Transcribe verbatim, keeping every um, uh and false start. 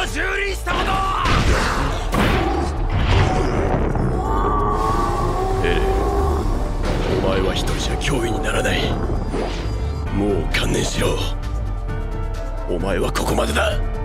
蹂躙したことを。 エレン、お前は一人じゃ脅威にならない。もう観念しろ。お前はここまでだ。